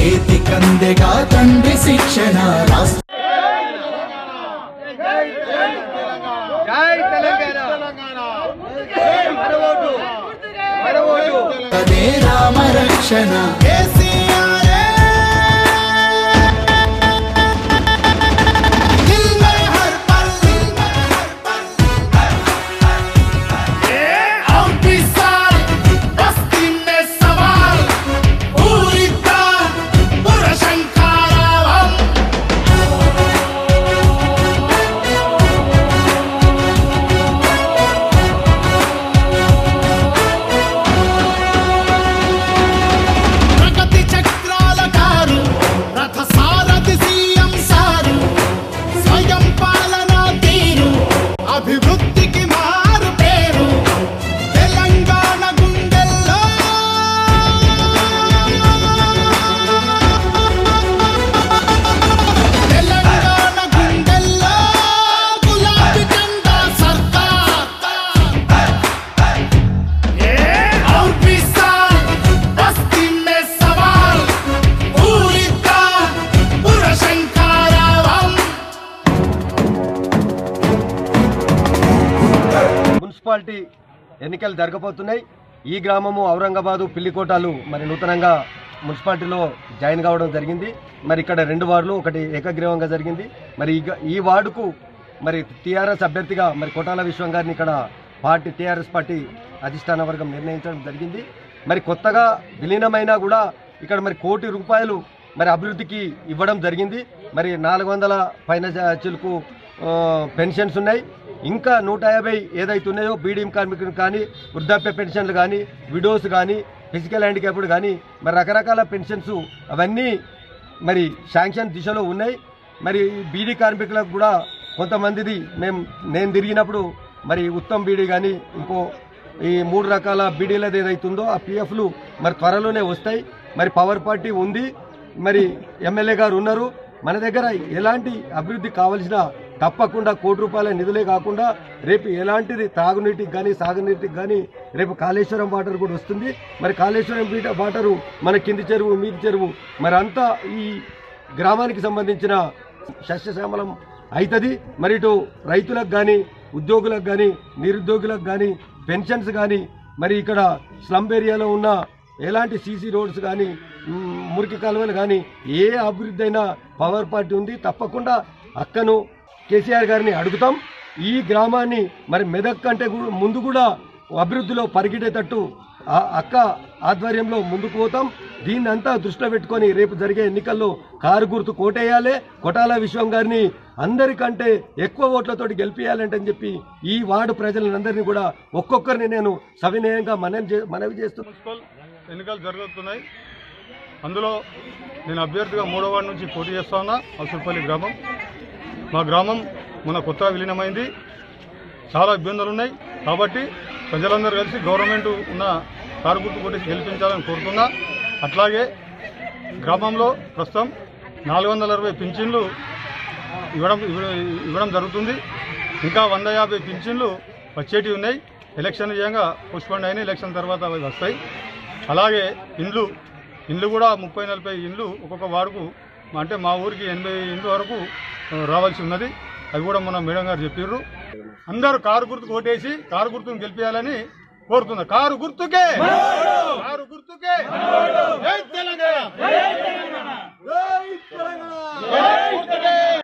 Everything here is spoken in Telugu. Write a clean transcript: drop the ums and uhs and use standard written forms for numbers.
చేతికందెగా తండ్రి శిక్షణ అదే రామ రక్షణ మున్సిపాలిటీ ఎన్నికలు జరగబోతున్నాయి. ఈ గ్రామము ఔరంగాబాదు పిల్లికోటాలు మరి నూతనంగా మున్సిపాలిటీలో జాయిన్ కావడం జరిగింది. మరి ఇక్కడ 2 వార్డులు ఒకటి ఏకగ్రీవంగా జరిగింది. మరి ఈ వార్డుకు మరి టీఆర్ఎస్ అభ్యర్థిగా మరి కోటాల విశ్వం గారిని ఇక్కడ టీఆర్ఎస్ పార్టీ అధిష్టాన వర్గం నిర్ణయించడం జరిగింది. మరి కొత్తగా విలీనమైనా కూడా ఇక్కడ మరి ₹1 కోటి మరి అభివృద్ధికి ఇవ్వడం జరిగింది. మరి 400 పైన చిలుకు పెన్షన్స్ ఉన్నాయి. ఇంకా 150 ఏదైతే ఉన్నాయో బీడీఎం కార్మికులు కానీ, వృద్ధాప్య పెన్షన్లు కానీ, విడోస్ కానీ, ఫిజికల్ హ్యాండిక్యాప్డ్ కానీ మరి రకరకాల పెన్షన్స్ అవన్నీ మరి శాంక్షన్ దిశలో ఉన్నాయి. మరి బీడీ కార్మికులకు కూడా కొంతమందిది నేను తిరిగినప్పుడు మరి ఉత్తమ్ బీడీ కానీ ఇంకో ఈ 3 రకాల బీడీలది ఏదైతుందో ఆ పిఎఫ్లు మరి త్వరలోనే వస్తాయి. మరి పవర్ పార్టీ ఉంది, మరి ఎమ్మెల్యే గారు ఉన్నారు. మన దగ్గర ఎలాంటి అభివృద్ధి కావాల్సిన తప్పకుండా ₹1 కోటి నిధులే కాకుండా రేపు ఎలాంటిది తాగునీటికి కానీ సాగునీటికి కానీ రేపు కాళేశ్వరం వాటర్ కూడా వస్తుంది. మరి కాళేశ్వరం వాటరు మన కింది చెరువు మీది చెరువు మరి అంతా ఈ గ్రామానికి సంబంధించిన సస్యశ్యామలం అవుతుంది. మరి ఇటు రైతులకు కానీ, ఉద్యోగులకు కానీ, నిరుద్యోగులకు కానీ, పెన్షన్స్ కానీ, మరి ఇక్కడ స్లమ్ ఏరియాలో ఉన్న ఎలాంటి సీసీ రోడ్స్ కానీ, మురికి కాలువలు కానీ ఏ అభివృద్ధి అయినా పవర్ పార్టీ ఉంది. తప్పకుండా అక్కను కేసీఆర్ గారిని అడుగుతాం. ఈ గ్రామాన్ని మరి మెదక్ కంటే ముందు కూడా అభివృద్ధిలో పరిగెట్టేటట్టు అక్క ఆధ్వర్యంలో ముందుకు పోతాం. దీన్ని అంతా దృష్టిలో పెట్టుకొని రేపు జరిగే ఎన్నికల్లో కారు గుర్తు కోటేయాలి. కొటాల విశ్వం గారిని అందరికంటే ఎక్కువ ఓట్లతోటి గెలిపియాలంటే అని చెప్పి ఈ వార్డు ప్రజలందరినీ కూడా ఒక్కొక్కరిని నేను సవినయంగా మనవి చేస్తున్నాను. ఎన్నికలు జరుగుతున్నాయి. అందులో నేను అభ్యర్థిగా 3వ వార్డు నుంచి పోటీ చేస్తా ఉన్నా. అసుపల్లి గ్రామం మా గ్రామం మన కొత్తగా విలీనమైంది. చాలా ఇబ్బందులు ఉన్నాయి. కాబట్టి ప్రజలందరూ కలిసి గవర్నమెంట్ ఉన్న కారు గుర్తు కొట్టేసి గెలిపించాలని కోరుతున్నా. అట్లాగే గ్రామంలో ప్రస్తుతం 460 పింఛన్లు ఇవ్వడం జరుగుతుంది. ఇంకా 150 పింఛన్లు వచ్చేటివి ఉన్నాయి. ఎలక్షన్ చేయంగా పోస్ట్పోండ్ అయిన ఎలక్షన్ తర్వాత అవి వస్తాయి. అలాగే ఇండ్లు కూడా 30-40 ఇండ్లు ఒక్కొక్క వార్డుకు, అంటే మా ఊరికి 80 ఇండ్ల వరకు రావాల్సి ఉన్నది. అవి కూడా మన మేడం గారు చెప్పారు. అందరూ కారు గుర్తుకు ఓటేసి కారు గుర్తును గెలిపించాలని కోరుతున్నారు. కారు గుర్తుకే, కారు గుర్తుకే. జై తెలంగాణ, జై తెలంగాణ, జై తెలంగాణ.